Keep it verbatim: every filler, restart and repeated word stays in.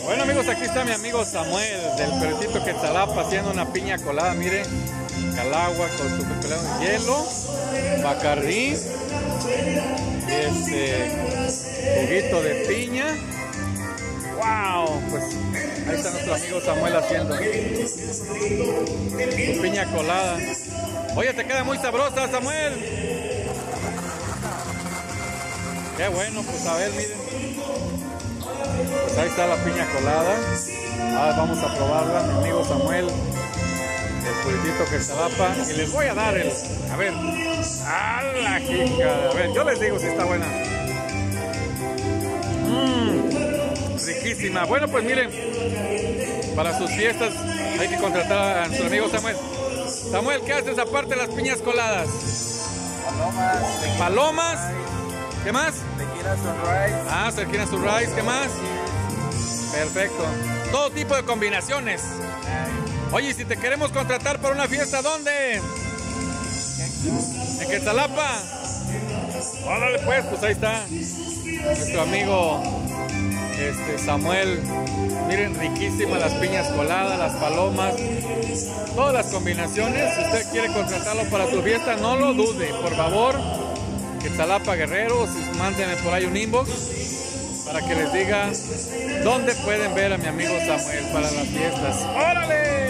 Bueno amigos, aquí está mi amigo Samuel del Perrito Quetzalapa haciendo una piña colada, miren, calagua con su pelado de hielo, bacardí, este juguito de piña. Wow, pues ahí está nuestro amigo Samuel haciendo su piña colada. Oye, te queda muy sabrosa, Samuel. Qué bueno, pues a ver, miren. Pues ahí está la piña colada. Ahora vamos a probarla, mi amigo Samuel del Perrito Quetzalapa. Y les voy a dar el... A ver. ¡A la jica! A ver, yo les digo si está buena. Mmm, riquísima. Bueno, pues miren, para sus fiestas hay que contratar a nuestro amigo Samuel. Samuel, ¿qué haces aparte de las piñas coladas? Palomas. Palomas. ¿Qué más? Tequila Sunrise. Ah, Tequila Sunrise. ¿Qué más? Perfecto. Todo tipo de combinaciones. Oye, si te queremos contratar para una fiesta, ¿dónde? En Quetzalapa. Órale pues, pues ahí está nuestro amigo este, Samuel. Miren, riquísimas las piñas coladas, las palomas, todas las combinaciones. Si usted quiere contratarlo para su fiesta, no lo dude, por favor. Quetzalapa Guerrero, mándenme por ahí un inbox para que les diga dónde pueden ver a mi amigo Samuel para las fiestas. ¡Órale!